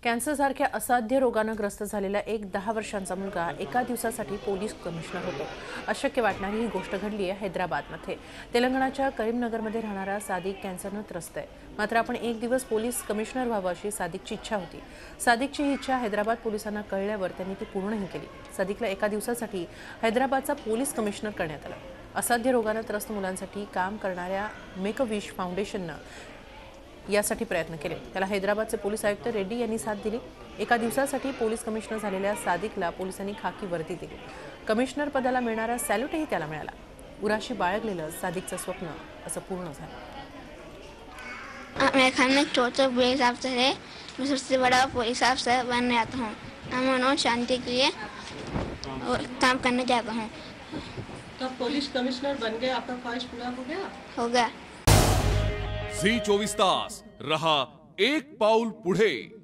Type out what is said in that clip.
कॅन्सरसारख्या असाध्य रोगानं ग्रस्त झालेला एक 10 वर्षांचा मुलगा एका दिवसासाठी पोलीस कमिशनर होतो। अशक्य वाटणारी ही गोष्ट घडली आहे हैदराबादमध्ये। तेलंगणाच्या करीमनगरमध्ये राहणारा सादिक कॅन्सरनं त्रस्त आहे। मात्र आपण एक दिवस पोलीस कमिशनर व्हावं अशी सादिकची इच्छा होती। सादिकची ही इच्छा हैदराबाद पोलिसांना कळल्यावर त्यांनी ती पूर्णही केली। सादिकला एका दिवसासाठी हैदराबादचा पोलीस कमिशनर करण्यात आलं। असाध्य रोगानं त्रस्त मुलांसाठी काम करणाऱ्या मेक अ विश फाउंडेशननं यासाठी प्रयत्न केले। त्याला हैदराबादचे पोलीस आयुक्त रेड्डी यांनी साथ दिली। एका दिवसासाठी पोलीस कमिशनर झालेल्या सादिकला पोलिसांनी खाकी वर्दी दिली। कमिशनर पदाला मिळणारा सॅल्यूटही त्याला मिळाला। उराशी बाळगलेलं सादिकचं स्वप्न असं पूर्ण झालं। मेरे ख्याल में छोटा पुलिस अफसर है। मैं सबसे बड़ा पुलिस अफसर बनने आता हूँ। अमन और शांति के लिए काम करने जाता हूँ। तो पुलिस कमिश्नर बन गए, आपका ख्वाहिश पूरा हो गया? हो गया। झी 24 तास रहा एक पाऊल पुढे।